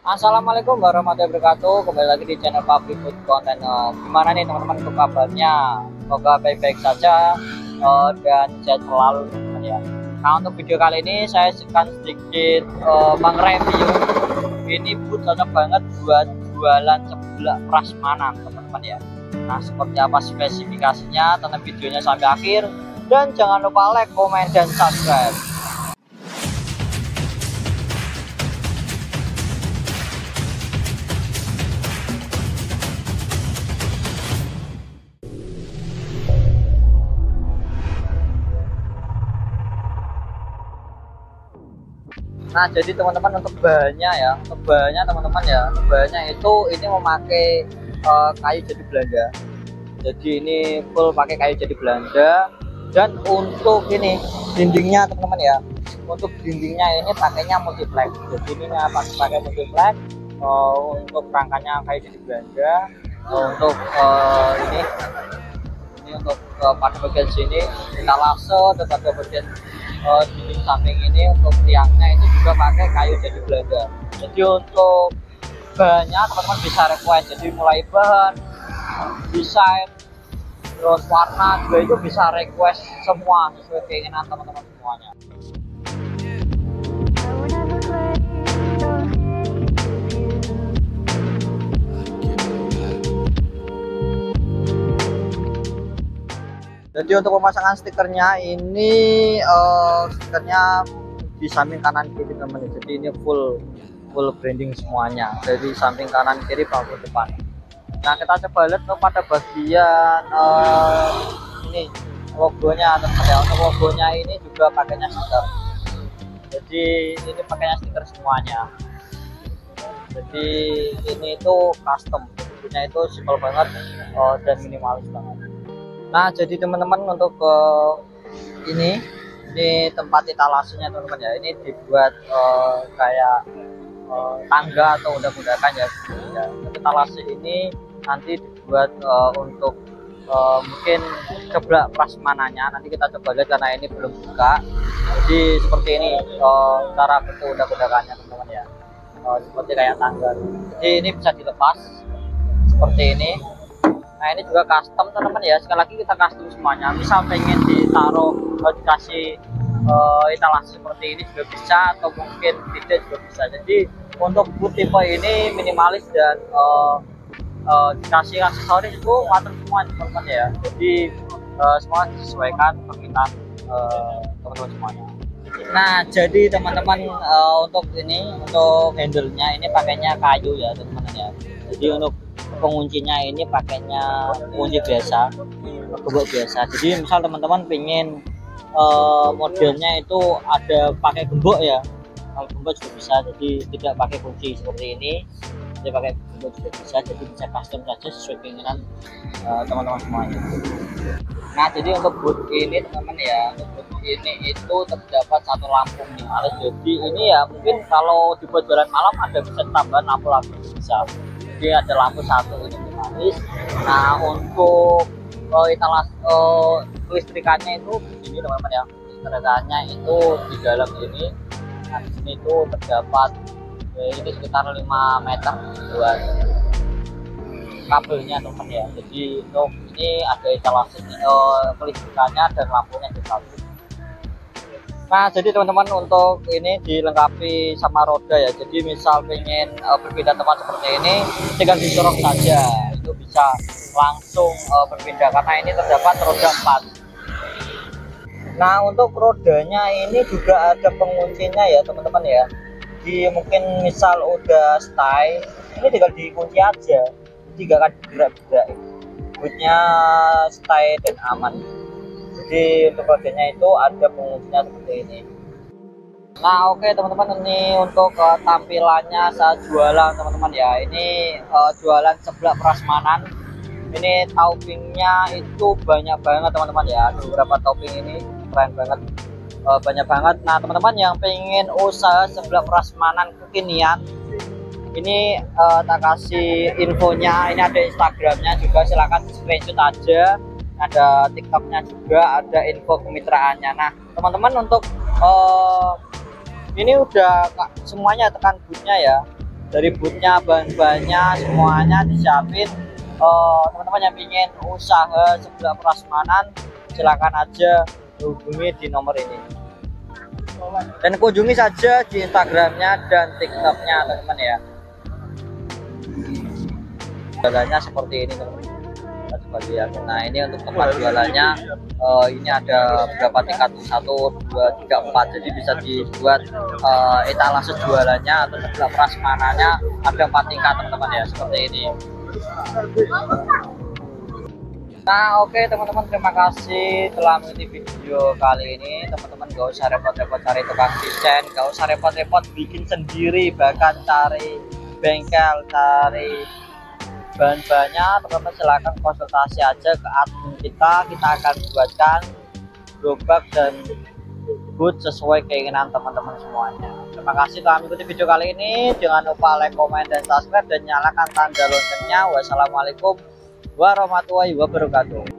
Assalamualaikum warahmatullahi wabarakatuh. Kembali lagi di channel Public Food Container. Gimana nih teman-teman untuk kabarnya? Semoga baik-baik saja dan sehat selalu teman-teman ya. Nah, untuk video kali ini saya akan sedikit mengreview. Ini food cocok banget buat jualan seblak prasmanan teman-teman ya. Nah, seperti apa spesifikasinya? Tonton videonya sampai akhir dan jangan lupa like, komen, dan subscribe. Nah, jadi teman-teman untuk bahannya ya, untuk bahannya itu ini memakai kayu jati Belanda. Jadi ini full pakai kayu jati Belanda. Dan untuk ini dindingnya teman-teman ya, untuk dindingnya ini pakainya multiplex. Jadi ini pakai multiplex. Untuk rangkanya kayu jati Belanda. Untuk ini untuk pada bagian sini etalase dan pada bagian dinding samping ini untuk tiangnya itu juga pakai kayu jati Belanda. Jadi untuk bahannya teman-teman bisa request, jadi mulai bahan, desain, terus warna juga itu bisa request semua sesuai keinginan teman-teman semuanya. Jadi untuk pemasangan stikernya ini stikernya di samping kanan kiri teman-teman. Jadi ini full branding semuanya. Jadi samping kanan kiri maupun depan. Nah, kita coba lihat pada bagian ini logonya teman-teman ya. Untuk logonya ini juga pakainya stiker. Jadi ini pakainya stiker semuanya. Jadi ini itu custom. Bentuknya itu simpel banget dan minimalis banget. Nah, jadi teman-teman untuk ini tempat etalasenya teman-teman ya, ini dibuat kayak tangga atau undak-undakan ya. Etalase ini nanti dibuat untuk mungkin seblak prasmananya. Nanti kita coba lihat karena ini belum buka. Jadi seperti ini cara bentuk undak-undakannya teman-teman ya, seperti kayak tangga. Jadi ini bisa dilepas seperti ini. Nah, ini juga custom teman-teman ya. Sekali lagi kita custom semuanya. Misal pengen ditaruh dikasih etalase seperti ini juga bisa, atau mungkin tidak juga bisa. Jadi untuk tipe ini minimalis dan dikasih aksesoris itu water semua teman-teman ya. Jadi semua disesuaikan permintaan teman-teman semuanya. Nah, jadi teman-teman untuk handle-nya ini pakainya kayu ya teman-teman ya. Jadi untuk penguncinya ini pakainya kunci biasa, gembok biasa. Jadi misal teman-teman pengen modelnya itu ada pakai gembok ya, kalau gembok juga bisa. Jadi tidak pakai kunci seperti ini, jadi pakai gembok juga bisa. Jadi bisa custom saja sesuai keinginan teman-teman semuanya. Nah, jadi untuk boot ini teman-teman ya, untuk boot ini itu terdapat satu lampu minimalis. Jadi ini ya mungkin kalau dibuat jalan malam ada bisa tambahan lampu-lampu bisa. Jadi ada lampu satu ini minimalis. Nah, untuk etalase kelistrikannya itu begini teman-teman ya. Kelistrikannya itu di dalam ini. Nah, di sini itu terdapat ini sekitar 5 meter buat kabelnya teman-teman ya. Jadi untuk ini ada etalase kelistrikannya dan lampunya di satu. Nah, jadi teman-teman untuk ini dilengkapi sama roda ya. Jadi misal pengen berpindah tempat seperti ini, tinggal disorok saja, itu bisa langsung berpindah karena ini terdapat roda 4. Nah, untuk rodanya ini juga ada penguncinya ya teman-teman ya. Jadi mungkin misal udah stay, ini tinggal dikunci aja, tidak akan bergerak-gerak. Bootnya stay dan aman. Jadi untuk rodanya itu ada penguncinya seperti ini. Nah, oke teman-teman, ini untuk tampilannya saat jualan teman-teman ya. Ini jualan seblak prasmanan. Ini toppingnya itu banyak banget teman-teman ya. Ada beberapa topping ini keren banget, banyak banget. Nah, teman-teman yang pengen usaha seblak prasmanan kekinian, ini tak kasih infonya. Ini ada Instagramnya juga, silahkan screenshot aja. Ada TikToknya juga, ada info kemitraannya. Nah, teman-teman untuk ini udah semuanya tekan bootnya ya. dari bootnya, bahan-bahannya semuanya disiapin. Teman-teman yang ingin usaha sebelah prasmanan silakan aja hubungi di nomor ini dan kunjungi saja di Instagramnya dan TikToknya teman-teman ya. Jualannya seperti ini teman-teman. Nah ini untuk tempat jualannya, ini ada beberapa tingkat, 1, 2, 3, 4, jadi bisa dibuat etalase jualannya atau sebelah prasmanannya ada 4 tingkat teman-teman ya, seperti ini. Nah oke teman-teman, terima kasih telah mengikuti video kali ini. Teman-teman gak usah repot-repot cari tukang desain, gak usah repot-repot bikin sendiri, bahkan cari bengkel, cari bahan-bahannya. Teman-teman silahkan konsultasi aja ke admin kita akan buatkan gerobak dan boot sesuai keinginan teman-teman semuanya. Terima kasih telah mengikuti video kali ini. Jangan lupa like, komen, dan subscribe, dan nyalakan tanda loncengnya. Wassalamualaikum warahmatullahi wabarakatuh.